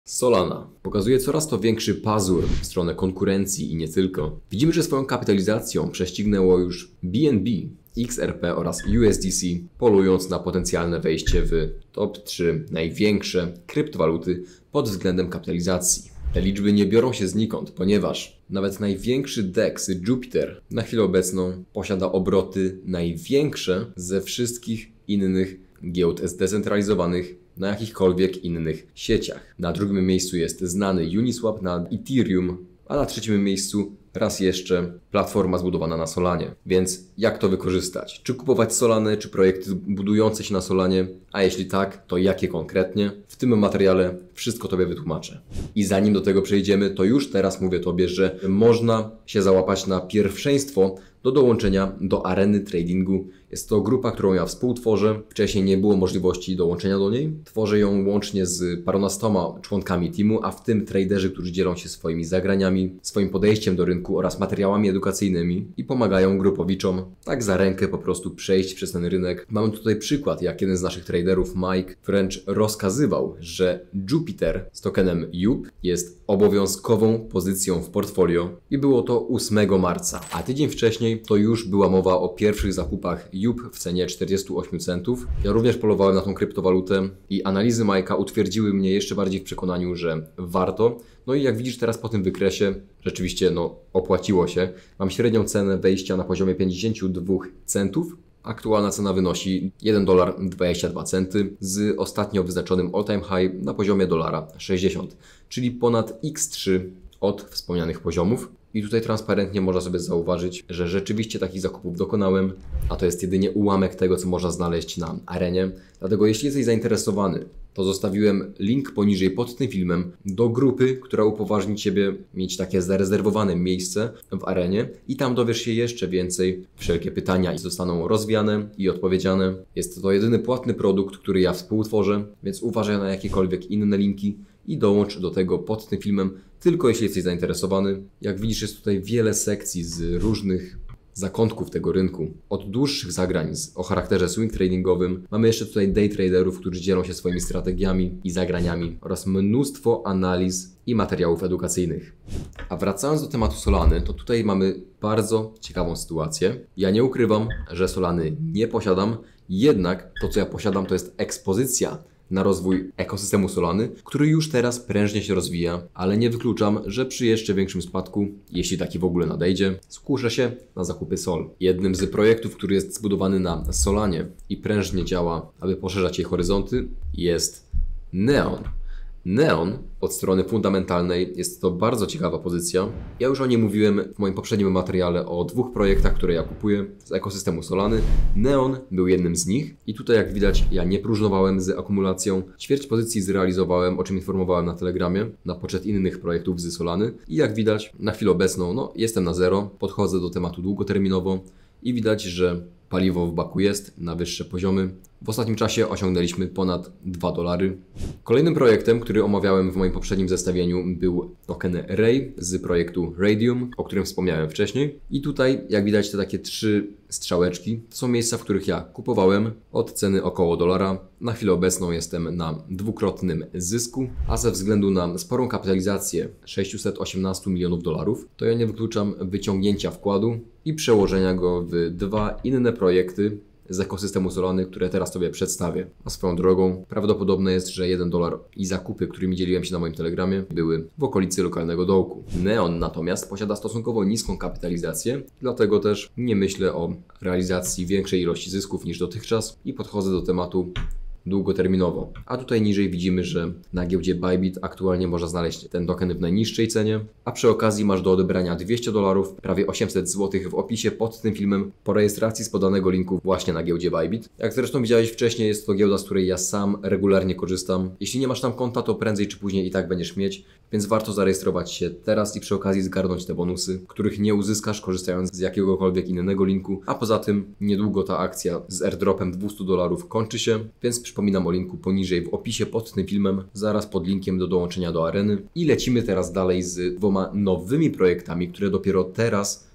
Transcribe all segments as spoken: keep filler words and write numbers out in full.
Solana pokazuje coraz to większy pazur w stronę konkurencji i nie tylko. Widzimy, że swoją kapitalizacją prześcignęło już B N B, X R P oraz U S D C, polując na potencjalne wejście w top trzy największe kryptowaluty pod względem kapitalizacji. Te liczby nie biorą się znikąd, ponieważ nawet największy D E X Jupiter na chwilę obecną posiada obroty największe ze wszystkich innych giełd zdecentralizowanych na jakichkolwiek innych sieciach. Na drugim miejscu jest znany Uniswap na Ethereum, a na trzecim miejscu raz jeszcze platforma zbudowana na Solanie. Więc jak to wykorzystać? Czy kupować Solanę, czy projekty budujące się na Solanie? A jeśli tak, to jakie konkretnie? W tym materiale wszystko Tobie wytłumaczę. I zanim do tego przejdziemy, to już teraz mówię Tobie, że można się załapać na pierwszeństwo do dołączenia do areny tradingu. Jest to grupa, którą ja współtworzę. Wcześniej nie było możliwości dołączenia do niej. Tworzę ją łącznie z parunastoma członkami teamu, a w tym traderzy, którzy dzielą się swoimi zagraniami, swoim podejściem do rynku oraz materiałami edukacyjnymi i pomagają grupowiczom tak za rękę po prostu przejść przez ten rynek. Mamy tutaj przykład, jak jeden z naszych traderów, Mike, wręcz rozkazywał, że Jupiter z tokenem U P jest obowiązkową pozycją w portfolio i było to ósmego marca, a tydzień wcześniej to już była mowa o pierwszych zakupach U P w cenie czterdziestu ośmiu centów. Ja również polowałem na tą kryptowalutę i analizy Majka utwierdziły mnie jeszcze bardziej w przekonaniu, że warto. No i jak widzisz teraz po tym wykresie, rzeczywiście no opłaciło się. Mam średnią cenę wejścia na poziomie pięćdziesięciu dwóch centów. Aktualna cena wynosi jeden dolar dwadzieścia dwa centy z ostatnio wyznaczonym all time high na poziomie dolara sześćdziesiąt, czyli ponad iks trzy od wspomnianych poziomów. I tutaj transparentnie można sobie zauważyć, że rzeczywiście takich zakupów dokonałem, a to jest jedynie ułamek tego, co można znaleźć na arenie. Dlatego jeśli jesteś zainteresowany, to zostawiłem link poniżej pod tym filmem do grupy, która upoważni Ciebie mieć takie zarezerwowane miejsce w arenie i tam dowiesz się jeszcze więcej. Wszelkie pytania zostaną rozwiane i odpowiedziane. Jest to jedyny płatny produkt, który ja współtworzę, więc uważaj na jakiekolwiek inne linki i dołącz do tego pod tym filmem, tylko jeśli jesteś zainteresowany. Jak widzisz, jest tutaj wiele sekcji z różnych zakątków tego rynku. Od dłuższych zagrań o charakterze swing tradingowym, mamy jeszcze tutaj day traderów, którzy dzielą się swoimi strategiami i zagraniami oraz mnóstwo analiz i materiałów edukacyjnych. A wracając do tematu Solany, to tutaj mamy bardzo ciekawą sytuację. Ja nie ukrywam, że Solany nie posiadam, jednak to, co ja posiadam, to jest ekspozycja na rozwój ekosystemu Solany, który już teraz prężnie się rozwija, ale nie wykluczam, że przy jeszcze większym spadku, jeśli taki w ogóle nadejdzie, skuszę się na zakupy Sol. Jednym z projektów, który jest zbudowany na Solanie i prężnie działa, aby poszerzać jej horyzonty, jest Neon. Neon od strony fundamentalnej jest to bardzo ciekawa pozycja. Ja już o niej mówiłem w moim poprzednim materiale o dwóch projektach, które ja kupuję z ekosystemu Solany. Neon był jednym z nich i tutaj jak widać ja nie próżnowałem z akumulacją. Ćwierć pozycji zrealizowałem, o czym informowałem na Telegramie, na poczet innych projektów z Solany i jak widać na chwilę obecną no, jestem na zero, podchodzę do tematu długoterminowo i widać, że paliwo w baku jest na wyższe poziomy. W ostatnim czasie osiągnęliśmy ponad dwa dolary. Kolejnym projektem, który omawiałem w moim poprzednim zestawieniu, był token Ray z projektu Raydium, o którym wspomniałem wcześniej. I tutaj, jak widać, te takie trzy strzałeczki to są miejsca, w których ja kupowałem od ceny około dolara. Na chwilę obecną jestem na dwukrotnym zysku, a ze względu na sporą kapitalizację sześćset osiemnaście milionów dolarów, to ja nie wykluczam wyciągnięcia wkładu i przełożenia go w dwa inne projekty z ekosystemu Solany, które teraz Tobie przedstawię. A swoją drogą prawdopodobne jest, że jeden dolar i zakupy, którymi dzieliłem się na moim Telegramie, były w okolicy lokalnego dołku. Neon natomiast posiada stosunkowo niską kapitalizację, dlatego też nie myślę o realizacji większej ilości zysków niż dotychczas i podchodzę do tematu długoterminowo. A tutaj niżej widzimy, że na giełdzie Bybit aktualnie można znaleźć ten token w najniższej cenie, a przy okazji masz do odebrania dwieście dolarów, prawie osiemset złotych w opisie pod tym filmem po rejestracji z podanego linku właśnie na giełdzie Bybit. Jak zresztą widziałeś wcześniej, jest to giełda, z której ja sam regularnie korzystam. Jeśli nie masz tam konta, to prędzej czy później i tak będziesz mieć, więc warto zarejestrować się teraz i przy okazji zgarnąć te bonusy, których nie uzyskasz korzystając z jakiegokolwiek innego linku, a poza tym niedługo ta akcja z airdropem dwieście dolarów kończy się, więc przypominam o linku poniżej w opisie pod tym filmem, zaraz pod linkiem do dołączenia do areny. I lecimy teraz dalej z dwoma nowymi projektami, które dopiero teraz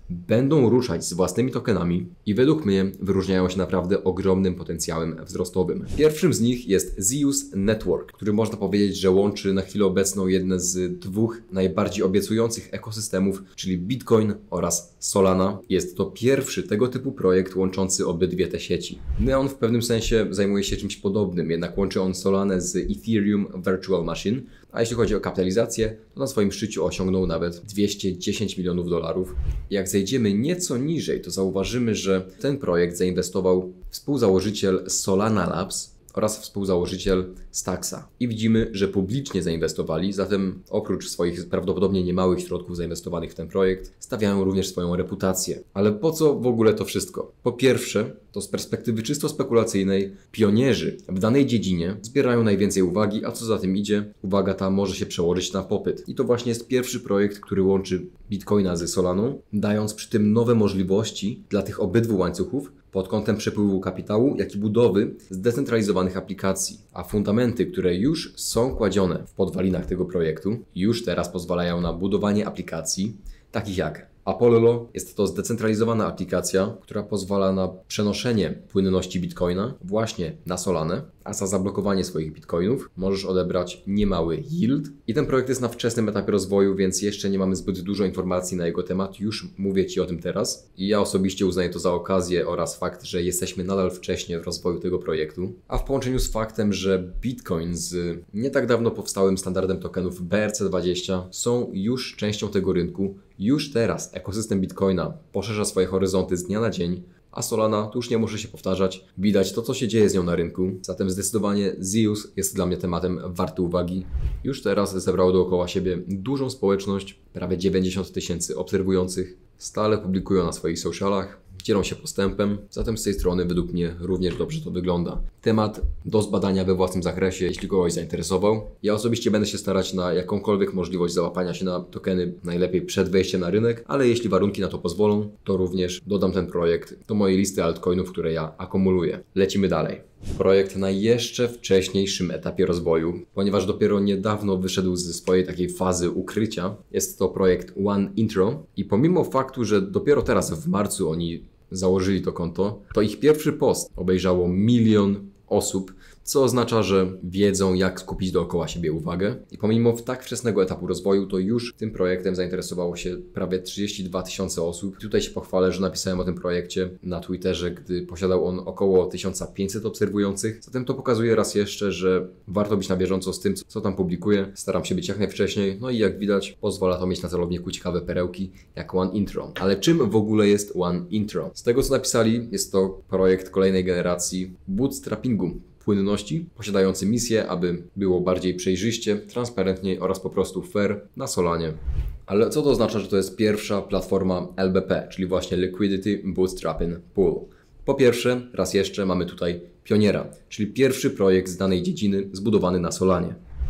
będą ruszać z własnymi tokenami i według mnie wyróżniają się naprawdę ogromnym potencjałem wzrostowym. Pierwszym z nich jest Zeus Network, który można powiedzieć, że łączy na chwilę obecną jedne z dwóch najbardziej obiecujących ekosystemów, czyli Bitcoin oraz Solana. Jest to pierwszy tego typu projekt łączący obydwie te sieci. Neon w pewnym sensie zajmuje się czymś podobnym, jednak łączy on Solanę z Ethereum Virtual Machine, a jeśli chodzi o kapitalizację, to na swoim szczycie osiągnął nawet dwieście dziesięć milionów dolarów. Jak zejdziemy nieco niżej, to zauważymy, że w ten projekt zainwestował współzałożyciel Solana Labs oraz współzałożyciel Staxa. I widzimy, że publicznie zainwestowali, zatem oprócz swoich prawdopodobnie niemałych środków zainwestowanych w ten projekt, stawiają również swoją reputację. Ale po co w ogóle to wszystko? Po pierwsze, to z perspektywy czysto spekulacyjnej, pionierzy w danej dziedzinie zbierają najwięcej uwagi, a co za tym idzie, uwaga ta może się przełożyć na popyt. I to właśnie jest pierwszy projekt, który łączy Bitcoina ze Solaną, dając przy tym nowe możliwości dla tych obydwu łańcuchów, pod kątem przepływu kapitału, jak i budowy zdecentralizowanych aplikacji. A fundamenty, które już są kładzione w podwalinach tego projektu, już teraz pozwalają na budowanie aplikacji, takich jak Apollo. Jest to zdecentralizowana aplikacja, która pozwala na przenoszenie płynności Bitcoina właśnie na Solanę, a za zablokowanie swoich Bitcoinów możesz odebrać niemały yield. I ten projekt jest na wczesnym etapie rozwoju, więc jeszcze nie mamy zbyt dużo informacji na jego temat. Już mówię Ci o tym teraz. I ja osobiście uznaję to za okazję oraz fakt, że jesteśmy nadal wcześnie w rozwoju tego projektu. A w połączeniu z faktem, że Bitcoin z nie tak dawno powstałym standardem tokenów B R C dwadzieścia są już częścią tego rynku, już teraz ekosystem Bitcoina poszerza swoje horyzonty z dnia na dzień, a Solana, tu już nie muszę się powtarzać, widać to, co się dzieje z nią na rynku. Zatem zdecydowanie Zeus jest dla mnie tematem warty uwagi. Już teraz zebrał dookoła siebie dużą społeczność, prawie dziewięćdziesiąt tysięcy obserwujących, stale publikują na swoich socialach, dzielą się postępem, zatem z tej strony według mnie również dobrze to wygląda. Temat do zbadania we własnym zakresie, jeśli kogoś zainteresował. Ja osobiście będę się starać na jakąkolwiek możliwość załapania się na tokeny, najlepiej przed wejściem na rynek, ale jeśli warunki na to pozwolą, to również dodam ten projekt do mojej listy altcoinów, które ja akumuluję. Lecimy dalej. Projekt na jeszcze wcześniejszym etapie rozwoju, ponieważ dopiero niedawno wyszedł ze swojej takiej fazy ukrycia. Jest to projekt One Intro i pomimo faktu, że dopiero teraz w marcu oni założyli to konto, to ich pierwszy post obejrzało milion osób, co oznacza, że wiedzą, jak skupić dookoła siebie uwagę. I pomimo tak wczesnego etapu rozwoju, to już tym projektem zainteresowało się prawie trzydzieści dwa tysiące osób. Tutaj się pochwalę, że napisałem o tym projekcie na Twitterze, gdy posiadał on około tysiąc pięćset obserwujących. Zatem to pokazuje raz jeszcze, że warto być na bieżąco z tym, co tam publikuję. Staram się być jak najwcześniej, no i jak widać, pozwala to mieć na celowniku ciekawe perełki, jak One Intro. Ale czym w ogóle jest One Intro? Z tego, co napisali, jest to projekt kolejnej generacji bootstrappingu płynności, posiadający misję, aby było bardziej przejrzyście, transparentniej oraz po prostu fair na Solanie. Ale co to oznacza, że to jest pierwsza platforma L B P, czyli właśnie Liquidity Bootstrapping Pool? Po pierwsze, raz jeszcze mamy tutaj pioniera, czyli pierwszy projekt z danej dziedziny zbudowany na Solanie.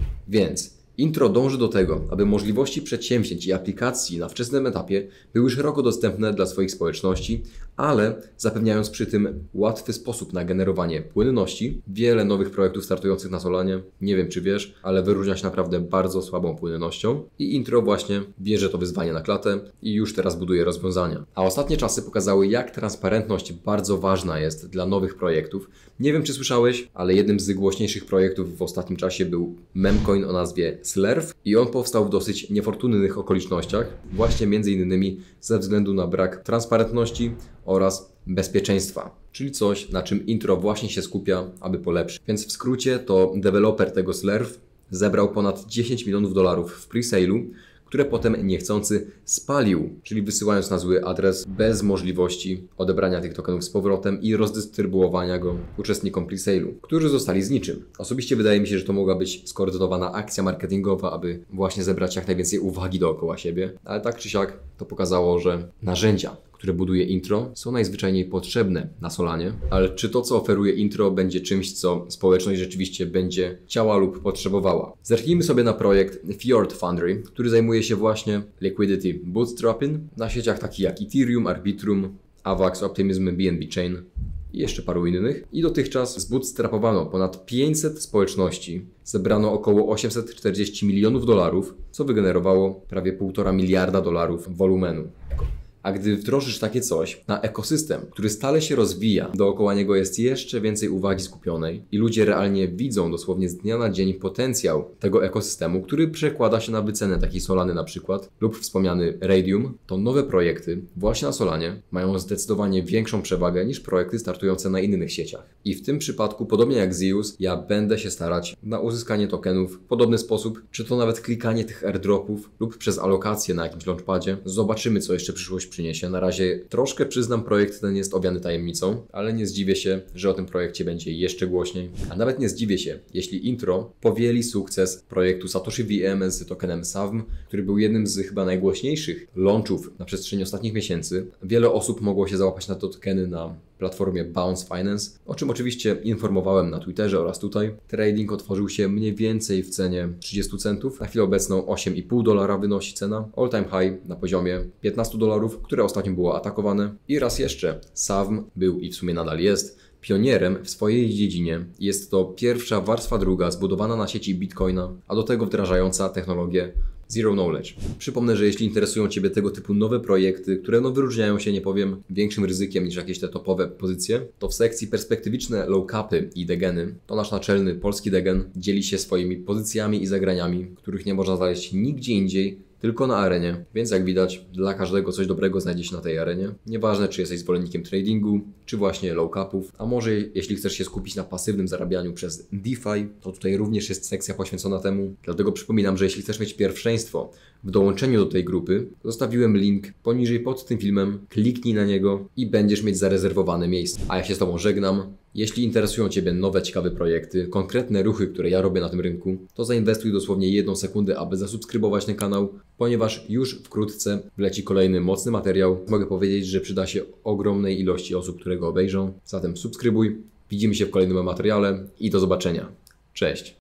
Więc Intro dąży do tego, aby możliwości przedsięwzięć i aplikacji na wczesnym etapie były szeroko dostępne dla swoich społeczności, ale zapewniając przy tym łatwy sposób na generowanie płynności. Wiele nowych projektów startujących na Solanie, nie wiem czy wiesz, ale wyróżnia się naprawdę bardzo słabą płynnością i Intro właśnie bierze to wyzwanie na klatę i już teraz buduje rozwiązania. A ostatnie czasy pokazały, jak transparentność bardzo ważna jest dla nowych projektów. Nie wiem czy słyszałeś, ale jednym z głośniejszych projektów w ostatnim czasie był memcoin o nazwie Slurf i on powstał w dosyć niefortunnych okolicznościach, właśnie między innymi ze względu na brak transparentności oraz bezpieczeństwa, czyli coś, na czym Intro właśnie się skupia, aby polepszyć. Więc w skrócie to deweloper tego Slurf zebrał ponad dziesięć milionów dolarów w pre-sale'u, które potem niechcący spalił, czyli wysyłając na zły adres bez możliwości odebrania tych tokenów z powrotem i rozdystrybuowania go uczestnikom pre-sale'u, którzy zostali z niczym. Osobiście wydaje mi się, że to mogła być skoordynowana akcja marketingowa, aby właśnie zebrać jak najwięcej uwagi dookoła siebie, ale tak czy siak to pokazało, że narzędzia, które buduje Intro, są najzwyczajniej potrzebne na Solanie, ale czy to, co oferuje Intro, będzie czymś, co społeczność rzeczywiście będzie chciała lub potrzebowała? Zerknijmy sobie na projekt Fjord Foundry, który zajmuje się właśnie liquidity bootstrapping na sieciach takich jak Ethereum, Arbitrum, Avax, Optimism, B N B Chain i jeszcze paru innych. I dotychczas zbootstrapowano ponad pięćset społeczności, zebrano około osiemset czterdzieści milionów dolarów, co wygenerowało prawie półtora miliarda dolarów wolumenu. A gdy wdrożysz takie coś na ekosystem, który stale się rozwija, dookoła niego jest jeszcze więcej uwagi skupionej i ludzie realnie widzą dosłownie z dnia na dzień potencjał tego ekosystemu, który przekłada się na wycenę takiej Solany na przykład lub wspomniany Raydium, to nowe projekty właśnie na Solanie mają zdecydowanie większą przewagę niż projekty startujące na innych sieciach. I w tym przypadku, podobnie jak Zeus, ja będę się starać na uzyskanie tokenów w podobny sposób, czy to nawet klikanie tych airdropów lub przez alokację na jakimś launchpadzie. Zobaczymy, co jeszcze przyszłość przyniesie. Na razie troszkę przyznam, projekt ten jest owiany tajemnicą, ale nie zdziwię się, że o tym projekcie będzie jeszcze głośniej. A nawet nie zdziwię się, jeśli Intro powieli sukces projektu Satoshi V M z tokenem S A V M, który był jednym z chyba najgłośniejszych launchów na przestrzeni ostatnich miesięcy. Wiele osób mogło się załapać na te tokeny na platformie Bounce Finance, o czym oczywiście informowałem na Twitterze oraz tutaj. Trading otworzył się mniej więcej w cenie trzydzieści centów. Na chwilę obecną osiem i pół dolara wynosi cena. All time high na poziomie piętnaście dolarów, które ostatnio było atakowane. I raz jeszcze, S A V M był i w sumie nadal jest pionierem w swojej dziedzinie. Jest to pierwsza warstwa druga zbudowana na sieci Bitcoina, a do tego wdrażająca technologię Zero Knowledge. Przypomnę, że jeśli interesują Ciebie tego typu nowe projekty, które no wyróżniają się, nie powiem, większym ryzykiem niż jakieś te topowe pozycje, to w sekcji perspektywiczne low-capy i degeny, to nasz naczelny polski degen dzieli się swoimi pozycjami i zagraniami, których nie można znaleźć nigdzie indziej, tylko na arenie, więc jak widać, dla każdego coś dobrego znajdzie się na tej arenie. Nieważne, czy jesteś zwolennikiem tradingu, czy właśnie low capów, a może jeśli chcesz się skupić na pasywnym zarabianiu przez DeFi, to tutaj również jest sekcja poświęcona temu. Dlatego przypominam, że jeśli chcesz mieć pierwszeństwo w dołączeniu do tej grupy, zostawiłem link poniżej pod tym filmem, kliknij na niego i będziesz mieć zarezerwowane miejsce. A ja się z Tobą żegnam. Jeśli interesują Ciebie nowe, ciekawe projekty, konkretne ruchy, które ja robię na tym rynku, to zainwestuj dosłownie jedną sekundę, aby zasubskrybować ten kanał, ponieważ już wkrótce wleci kolejny mocny materiał. Mogę powiedzieć, że przyda się ogromnej ilości osób, które go obejrzą. Zatem subskrybuj, widzimy się w kolejnym materiale i do zobaczenia. Cześć!